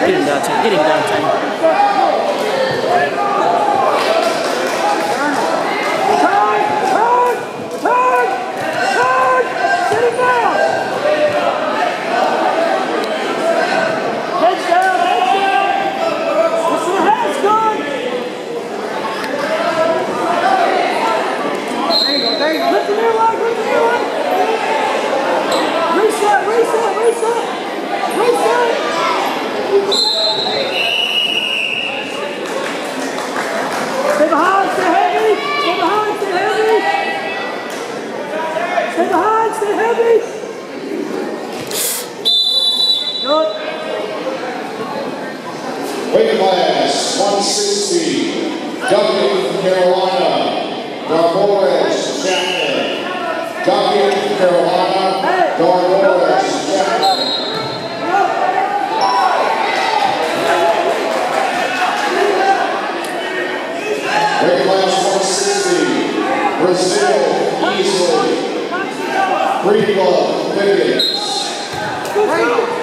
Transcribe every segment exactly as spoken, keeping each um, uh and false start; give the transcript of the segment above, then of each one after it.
Get him, Donte. Get him, Donte. Weight class one sixty, Donte from Carolina, Darboris Chapman. Donte from Carolina, Darboris Chapman. Weight class one sixty, Brazil, easily. Green glove, Pickens.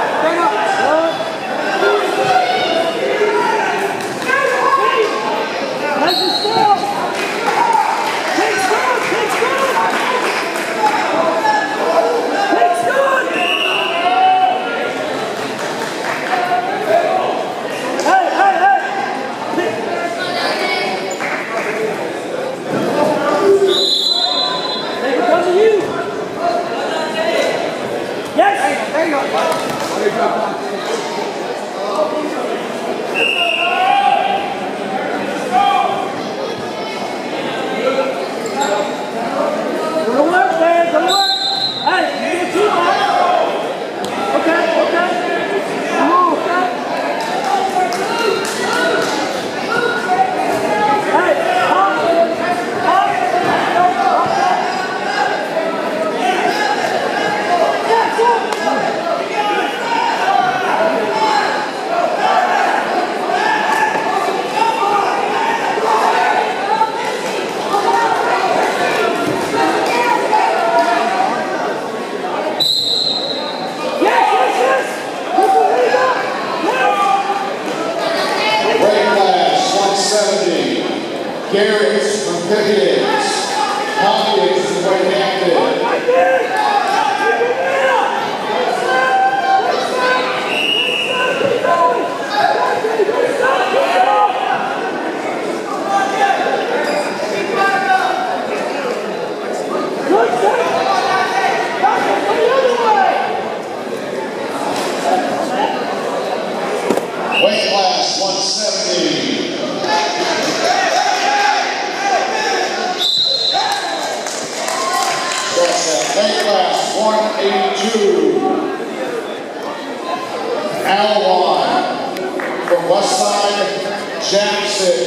Garrett's from Pickens. Hopkins from Wildcat. Weight class one seventy. Weight class one eighty-two, Alwan from Westside, Jackson.